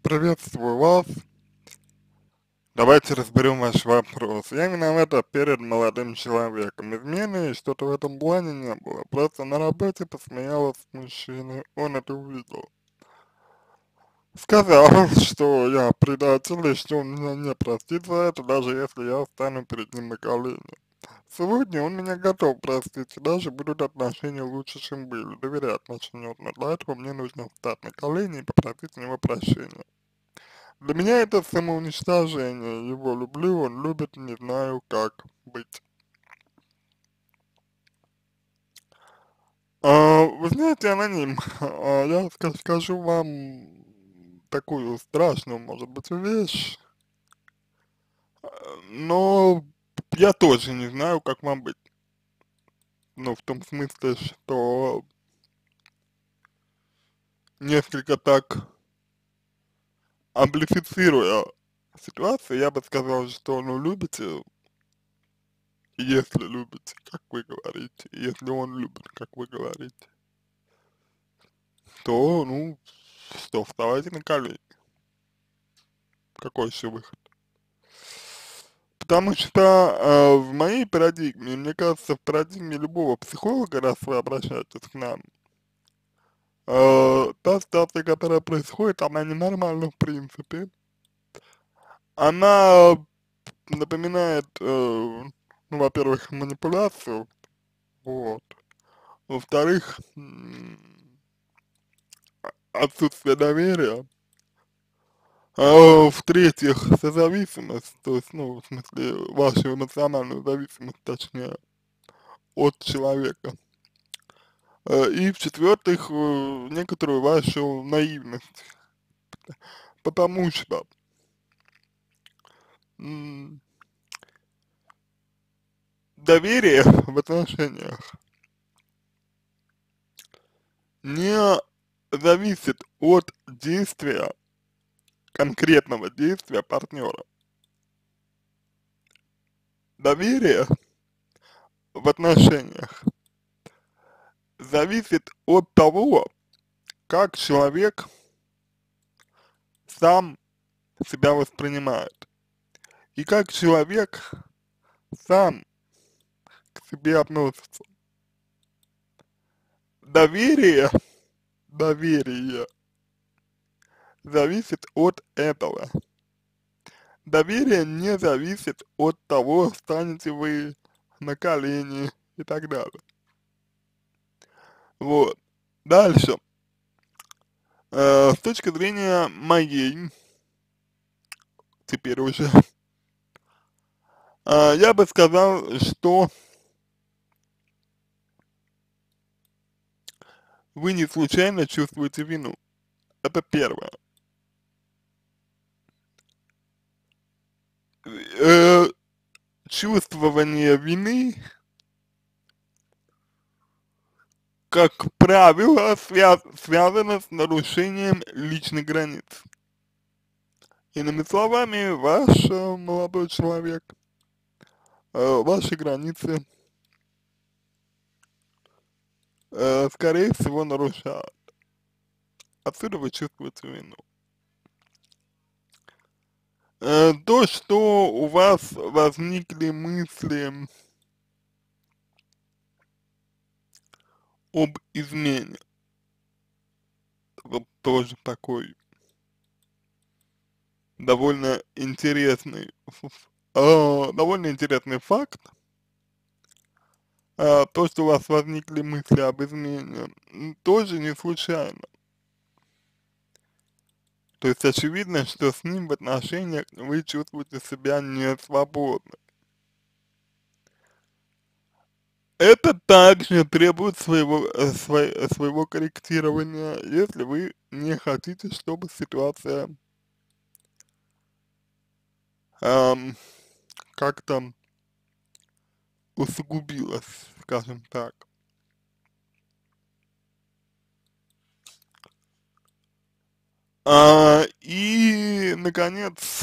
Приветствую вас. Давайте разберем ваш вопрос. Я виновата перед молодым человеком. Измены и что-то в этом плане не было. Просто на работе посмеялась с мужчиной. Он это увидел. Сказал, что я предатель и что он меня не простит за это, даже если я встану перед ним на колени. Сегодня он меня готов простить, и даже будут отношения лучше, чем были. Доверять начнет, но для этого мне нужно встать на колени и попросить у него прощения. Для меня это самоуничтожение. Его люблю, он любит, не знаю, как быть. Вы знаете, аноним, я скажу вам такую страшную, может быть, вещь, но я тоже не знаю, как вам быть. Ну, в том смысле, что несколько так амплифицируя ситуацию, я бы сказал, что, ну, любите, если любите, как вы говорите, если он любит, как вы говорите, то, ну, что, вставайте на колени. Какой еще выход? Потому что в моей парадигме, мне кажется, в парадигме любого психолога, раз вы обращаетесь к нам, та ситуация, которая происходит, она ненормальна в принципе. Она напоминает, ну, во-первых, манипуляцию, вот, во-вторых, отсутствие доверия, в-третьих, созависимость, то есть, ну, в смысле, вашу эмоциональную зависимость, точнее, от человека. И в-четвертых, некоторую вашу наивность, потому что м, доверие в отношениях не зависит от действия, конкретного действия партнера. Доверие в отношениях зависит от того, как человек сам себя воспринимает и как человек сам к себе относится. Доверие, доверие зависит от этого. Доверие не зависит от того, станете вы на колени и так далее. Вот. Дальше. С точки зрения моей, теперь уже, я бы сказал, что вы не случайно чувствуете вину. Это первое. Э, Чувствование вины, как правило, связано с нарушением личных границ. Иными словами, ваш молодой человек, ваши границы, скорее всего, нарушают. Отсюда вы чувствуете вину. То, что у вас возникли мысли об измене, вот тоже такой довольно интересный, довольно интересный факт. То, что у вас возникли мысли об измене, тоже не случайно. То есть очевидно, что с ним в отношениях вы чувствуете себя не свободно. Это также требует своего корректирования, если вы не хотите, чтобы ситуация ам, как-то усугубилась, скажем так. И, наконец,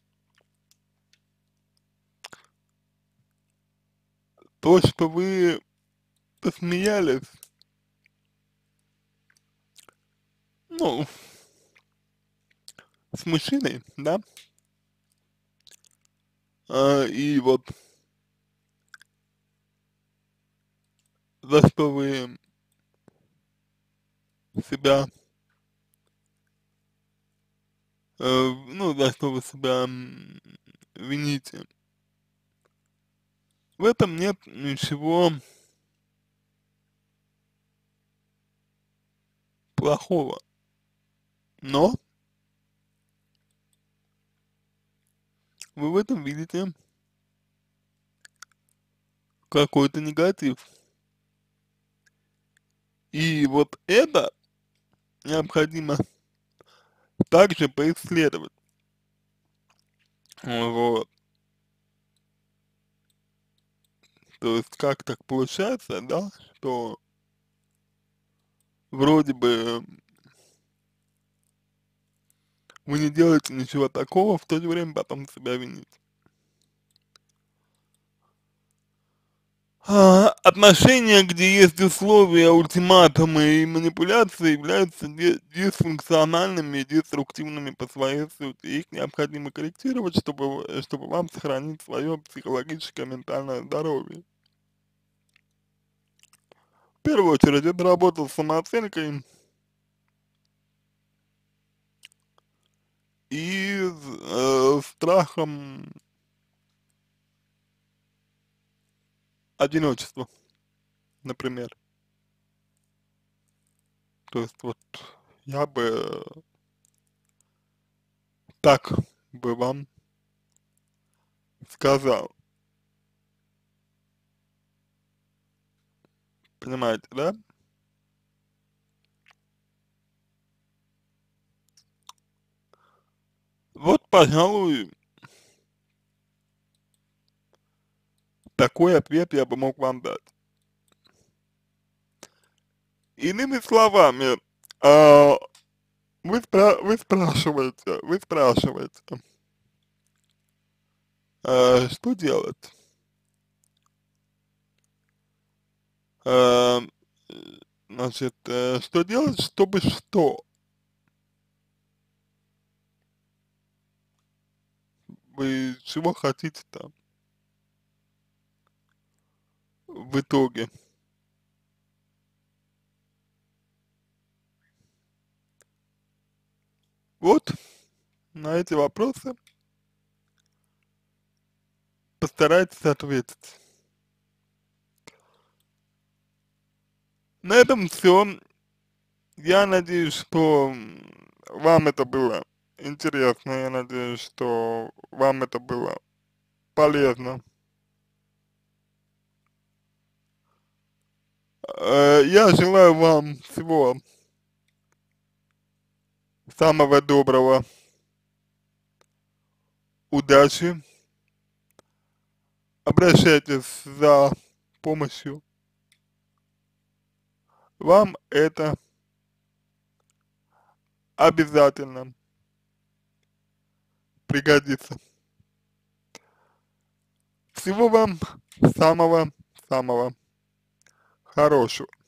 то, что вы посмеялись, ну, с мужчиной, да, и вот за что вы себя, ну, за что вы себя вините. В этом нет ничего плохого, но вы в этом видите какой-то негатив. И вот это необходимо также поисследовать. Вот. То есть как так получается, да, что вроде бы вы не делаете ничего такого, в то же время потом себя вините. Отношения, где есть условия, ультиматумы и манипуляции, являются дисфункциональными и деструктивными по своей сути. Их необходимо корректировать, чтобы вам сохранить свое психологическое, ментальное здоровье. В первую очередь, это работа с самооценкой и страхом одиночества, например. То есть вот я бы так бы вам сказал, понимаете, да? Вот, пожалуй, такой ответ я бы мог вам дать. Иными словами, а, вы спрашиваете, что делать? А, значит, что делать, чтобы что? Вы чего хотите там в итоге? Вот на эти вопросы постарайтесь ответить. На этом все. Я надеюсь, что вам это было интересно, я надеюсь, что вам это было полезно. Я желаю вам всего самого доброго, удачи, обращайтесь за помощью, вам это обязательно пригодится. Всего вам самого-самого хорошего.